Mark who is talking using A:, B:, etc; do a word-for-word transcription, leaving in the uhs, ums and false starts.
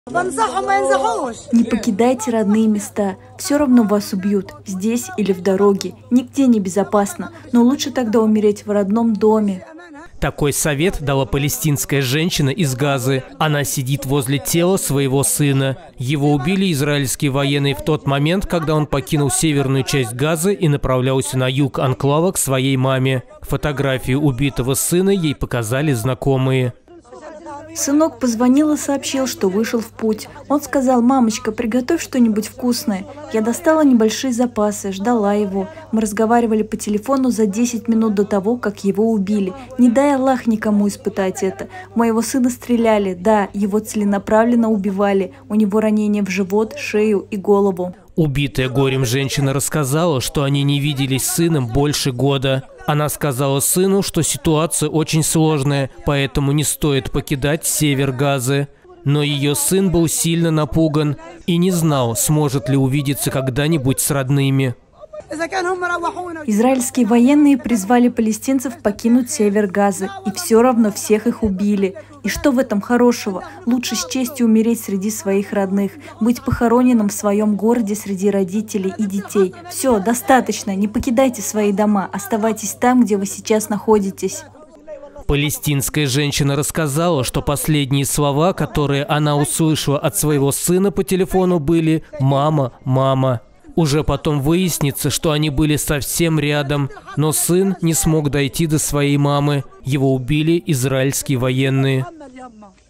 A: Не покидайте родные места, все равно вас убьют, здесь или в дороге, нигде не безопасно, но лучше тогда умереть в родном доме.
B: Такой совет дала палестинская женщина из Газы. Она сидит возле тела своего сына. Его убили израильские военные в тот момент, когда он покинул северную часть Газы и направлялся на юг анклава к своей маме. Фотографию убитого сына ей показали знакомые.
A: Сынок позвонил и сообщил, что вышел в путь. Он сказал: «Мамочка, приготовь что-нибудь вкусное». Я достала небольшие запасы, ждала его. Мы разговаривали по телефону за десять минут до того, как его убили. Не дай Аллах никому испытать это. Моего сына стреляли, да, его целенаправленно убивали. У него ранения в живот, шею и голову.
B: Убитая горем женщина рассказала, что они не виделись с сыном больше года. Она сказала сыну, что ситуация очень сложная, поэтому не стоит покидать север Газы. Но ее сын был сильно напуган и не знал, сможет ли увидеться когда-нибудь с родными.
A: Израильские военные призвали палестинцев покинуть север Газы, и все равно всех их убили. И что в этом хорошего? Лучше с честью умереть среди своих родных, быть похороненным в своем городе среди родителей и детей. Все, достаточно, не покидайте свои дома, оставайтесь там, где вы сейчас находитесь.
B: Палестинская женщина рассказала, что последние слова, которые она услышала от своего сына по телефону, были «мама, мама». Уже потом выяснится, что они были совсем рядом, но сын не смог дойти до своей мамы. Его убили израильские военные.